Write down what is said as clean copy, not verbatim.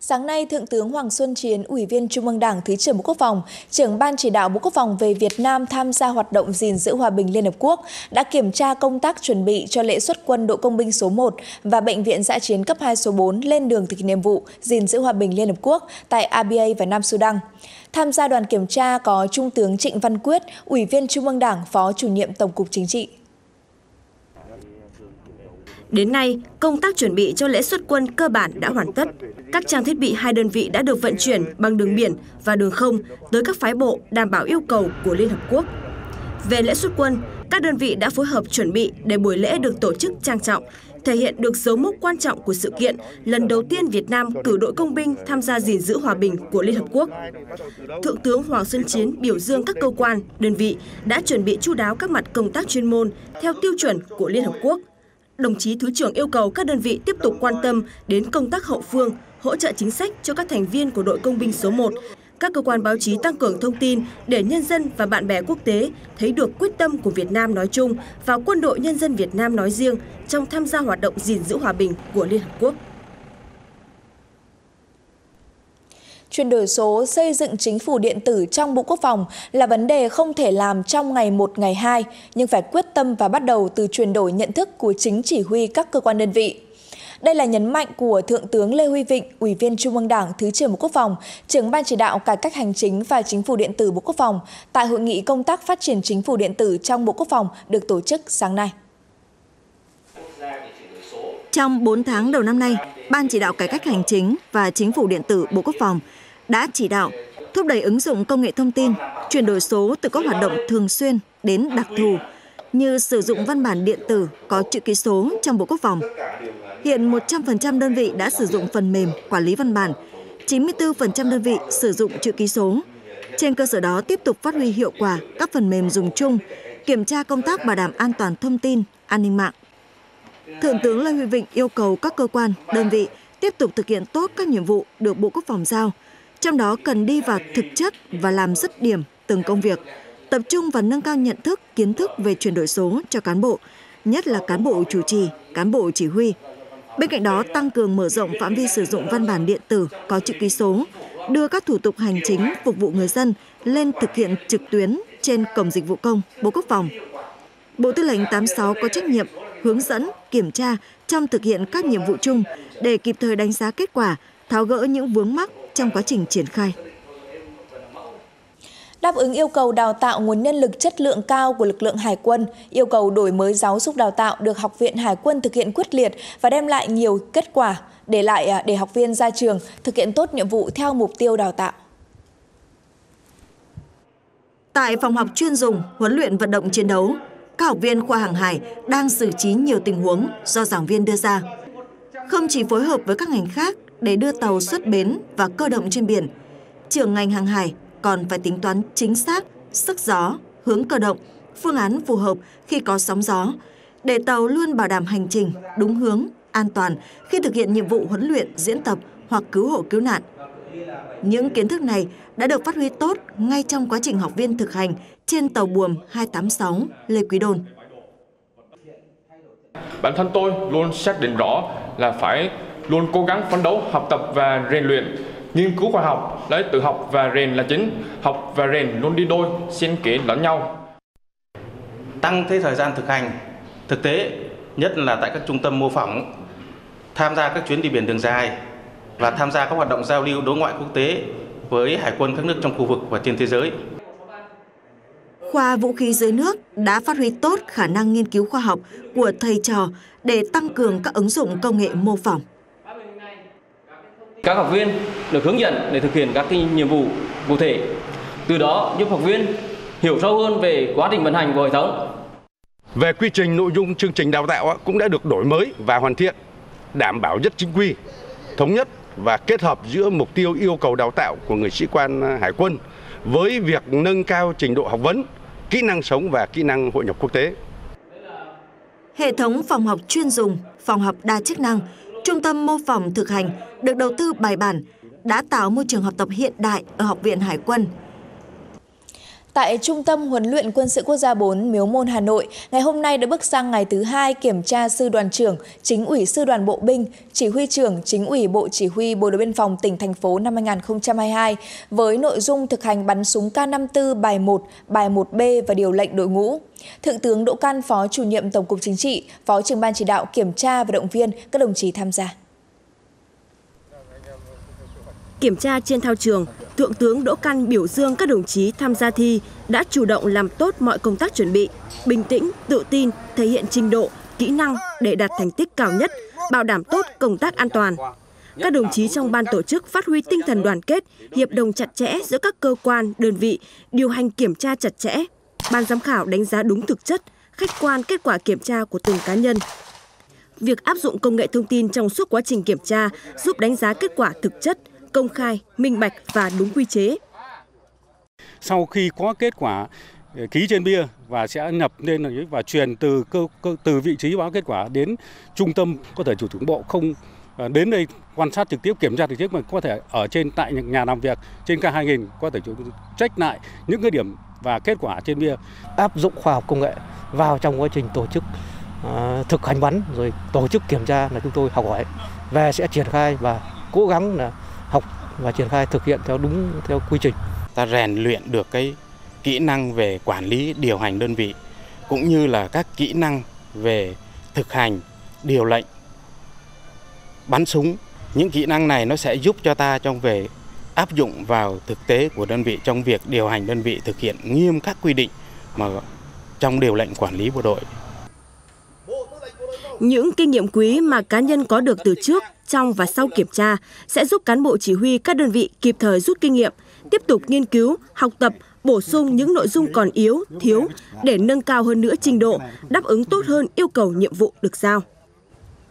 Sáng nay, Thượng tướng Hoàng Xuân Chiến, Ủy viên Trung ương Đảng, Thứ trưởng Bộ Quốc phòng, trưởng Ban Chỉ đạo Bộ Quốc phòng về Việt Nam tham gia hoạt động gìn giữ hòa bình Liên Hợp Quốc đã kiểm tra công tác chuẩn bị cho lễ xuất quân Đội Công binh số 1 và Bệnh viện Dã chiến cấp 2 số 4 lên đường thực hiện nhiệm vụ gìn giữ hòa bình Liên Hợp Quốc tại Abyei và Nam Sudan. Tham gia đoàn kiểm tra có Trung tướng Trịnh Văn Quyết, Ủy viên Trung ương Đảng, Phó Chủ nhiệm Tổng cục Chính trị. Đến nay, công tác chuẩn bị cho lễ xuất quân cơ bản đã hoàn tất. Các trang thiết bị hai đơn vị đã được vận chuyển bằng đường biển và đường không tới các phái bộ đảm bảo yêu cầu của Liên Hợp Quốc. Về lễ xuất quân, các đơn vị đã phối hợp chuẩn bị để buổi lễ được tổ chức trang trọng, thể hiện được dấu mốc quan trọng của sự kiện lần đầu tiên Việt Nam cử đội công binh tham gia gìn giữ hòa bình của Liên Hợp Quốc. Thượng tướng Hoàng Xuân Chiến biểu dương các cơ quan, đơn vị đã chuẩn bị chu đáo các mặt công tác chuyên môn theo tiêu chuẩn của Liên Hợp Quốc. Đồng chí Thứ trưởng yêu cầu các đơn vị tiếp tục quan tâm đến công tác hậu phương, hỗ trợ chính sách cho các thành viên của đội công binh số 1. Các cơ quan báo chí tăng cường thông tin để nhân dân và bạn bè quốc tế thấy được quyết tâm của Việt Nam nói chung và Quân đội Nhân dân Việt Nam nói riêng trong tham gia hoạt động gìn giữ hòa bình của Liên Hợp Quốc. Chuyển đổi số, xây dựng chính phủ điện tử trong Bộ Quốc phòng là vấn đề không thể làm trong ngày 1, ngày 2, nhưng phải quyết tâm và bắt đầu từ chuyển đổi nhận thức của chính chỉ huy các cơ quan đơn vị. Đây là nhấn mạnh của Thượng tướng Lê Huy Vịnh, Ủy viên Trung ương Đảng, Thứ trưởng Bộ Quốc phòng, trưởng Ban Chỉ đạo Cải cách hành chính và Chính phủ điện tử Bộ Quốc phòng tại Hội nghị công tác phát triển chính phủ điện tử trong Bộ Quốc phòng được tổ chức sáng nay. Trong 4 tháng đầu năm nay, Ban Chỉ đạo Cải cách hành chính và Chính phủ điện tử Bộ Quốc phòng đã chỉ đạo thúc đẩy ứng dụng công nghệ thông tin, chuyển đổi số từ các hoạt động thường xuyên đến đặc thù như sử dụng văn bản điện tử có chữ ký số trong Bộ Quốc phòng. Hiện 100% đơn vị đã sử dụng phần mềm quản lý văn bản, 94% đơn vị sử dụng chữ ký số. Trên cơ sở đó tiếp tục phát huy hiệu quả các phần mềm dùng chung, kiểm tra công tác bảo đảm an toàn thông tin, an ninh mạng. Thượng tướng Lê Huy Vịnh yêu cầu các cơ quan, đơn vị tiếp tục thực hiện tốt các nhiệm vụ được Bộ Quốc phòng giao, trong đó cần đi vào thực chất và làm dứt điểm từng công việc, tập trung và nâng cao nhận thức, kiến thức về chuyển đổi số cho cán bộ, nhất là cán bộ chủ trì, cán bộ chỉ huy. Bên cạnh đó, tăng cường mở rộng phạm vi sử dụng văn bản điện tử có chữ ký số, đưa các thủ tục hành chính phục vụ người dân lên thực hiện trực tuyến trên Cổng Dịch vụ Công Bộ Quốc phòng. Bộ Tư lệnh 86 có trách nhiệm hướng dẫn, kiểm tra trong thực hiện các nhiệm vụ chung để kịp thời đánh giá kết quả, tháo gỡ những vướng mắc trong quá trình triển khai. Đáp ứng yêu cầu đào tạo nguồn nhân lực chất lượng cao của lực lượng Hải quân, yêu cầu đổi mới giáo dục đào tạo được Học viện Hải quân thực hiện quyết liệt và đem lại nhiều kết quả để học viên ra trường thực hiện tốt nhiệm vụ theo mục tiêu đào tạo. Tại phòng học chuyên dùng huấn luyện vận động chiến đấu, các học viên khoa hàng hải đang xử trí nhiều tình huống do giảng viên đưa ra. Không chỉ phối hợp với các ngành khác để đưa tàu xuất bến và cơ động trên biển, trưởng ngành hàng hải còn phải tính toán chính xác sức gió, hướng cơ động, phương án phù hợp khi có sóng gió, để tàu luôn bảo đảm hành trình đúng hướng, an toàn khi thực hiện nhiệm vụ huấn luyện, diễn tập hoặc cứu hộ cứu nạn. Những kiến thức này đã được phát huy tốt ngay trong quá trình học viên thực hành trên tàu buồm 286 Lê Quý Đôn. Bản thân tôi luôn xác định rõ là phải luôn cố gắng phấn đấu, học tập và rèn luyện. Nghiên cứu khoa học, lấy tự học và rèn là chính. Học và rèn luôn đi đôi, xen kẽ lẫn nhau. Tăng thời gian thực hành, thực tế, nhất là tại các trung tâm mô phỏng, tham gia các chuyến đi biển đường dài và tham gia các hoạt động giao lưu đối ngoại quốc tế với hải quân các nước trong khu vực và trên thế giới. Khoa vũ khí dưới nước đã phát huy tốt khả năng nghiên cứu khoa học của thầy trò để tăng cường các ứng dụng công nghệ mô phỏng. Các học viên được hướng dẫn để thực hiện các nhiệm vụ cụ thể, từ đó giúp học viên hiểu sâu hơn về quá trình vận hành của hệ thống. Về quy trình, nội dung chương trình đào tạo cũng đã được đổi mới và hoàn thiện, đảm bảo nhất chính quy, thống nhất và kết hợp giữa mục tiêu yêu cầu đào tạo của người sĩ quan hải quân với việc nâng cao trình độ học vấn, kỹ năng sống và kỹ năng hội nhập quốc tế. Hệ thống phòng học chuyên dùng, phòng học đa chức năng, trung tâm mô phỏng thực hành được đầu tư bài bản, đã tạo môi trường học tập hiện đại ở Học viện Hải quân. Tại Trung tâm Huấn luyện Quân sự Quốc gia 4 Miếu Môn Hà Nội, ngày hôm nay đã bước sang ngày thứ 2 kiểm tra Sư đoàn trưởng, Chính ủy Sư đoàn Bộ binh, Chỉ huy trưởng, Chính ủy Bộ Chỉ huy Bộ đội Biên phòng tỉnh, thành phố năm 2022 với nội dung thực hành bắn súng K54 bài 1, bài 1B và điều lệnh đội ngũ. Thượng tướng Đỗ Căn, Phó Chủ nhiệm Tổng cục Chính trị, Phó trưởng ban chỉ đạo kiểm tra và động viên các đồng chí tham gia. Kiểm tra trên thao trường, Thượng tướng Đỗ Căn biểu dương các đồng chí tham gia thi đã chủ động làm tốt mọi công tác chuẩn bị, bình tĩnh, tự tin, thể hiện trình độ, kỹ năng để đạt thành tích cao nhất, bảo đảm tốt công tác an toàn. Các đồng chí trong ban tổ chức phát huy tinh thần đoàn kết, hiệp đồng chặt chẽ giữa các cơ quan, đơn vị, điều hành kiểm tra chặt chẽ. Ban giám khảo đánh giá đúng thực chất, khách quan kết quả kiểm tra của từng cá nhân. Việc áp dụng công nghệ thông tin trong suốt quá trình kiểm tra giúp đánh giá kết quả thực chất, công khai, minh bạch và đúng quy chế. Sau khi có kết quả ký trên bia và sẽ nhập lên và truyền từ vị trí báo kết quả đến trung tâm, có thể chủ tướng bộ không đến đây quan sát trực tiếp, kiểm tra trực tiếp, mà có thể ở tại nhà làm việc trên K2000 có thể check lại những cái điểm và kết quả trên bia. Áp dụng khoa học công nghệ vào trong quá trình tổ chức thực hành bắn rồi tổ chức kiểm tra là chúng tôi học hỏi về sẽ triển khai và cố gắng là học và triển khai thực hiện theo quy trình. Ta rèn luyện được cái kỹ năng về quản lý điều hành đơn vị cũng như là các kỹ năng về thực hành điều lệnh bắn súng. Những kỹ năng này nó sẽ giúp cho ta trong về áp dụng vào thực tế của đơn vị trong việc điều hành đơn vị thực hiện nghiêm các quy định mà trong điều lệnh quản lý bộ đội. Những kinh nghiệm quý mà cá nhân có được từ trước, trong và sau kiểm tra sẽ giúp cán bộ chỉ huy các đơn vị kịp thời rút kinh nghiệm, tiếp tục nghiên cứu, học tập, bổ sung những nội dung còn yếu, thiếu để nâng cao hơn nữa trình độ, đáp ứng tốt hơn yêu cầu nhiệm vụ được giao.